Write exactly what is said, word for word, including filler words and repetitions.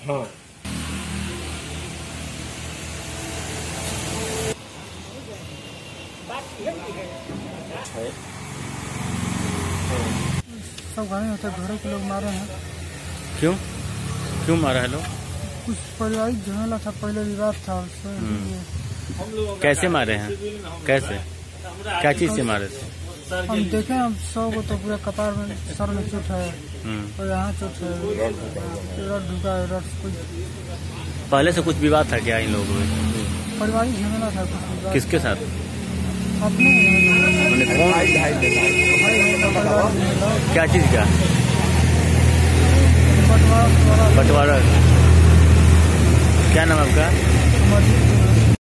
हाँ। सब घरे होते घरों के लोग मारे हैं। क्यों क्यों मारा है लोग? कुछ पारिवारिक झमेला था, पहले विवाद था उससे। कैसे मारे हैं? कैसे क्या चीज से मारे थे? हम देखे हम सौ को तो पूरा कपार में सर में चोट है और यहाँ चोट है, रड ढुका है रड। कुछ पहले से कुछ विवाद था क्या इन लोगों में? पारिवारिक झमेला था कुछ। किसके साथ? अपने कौन? क्या चीज का बंटवारा? बंटवारा। क्या नाम है आपका?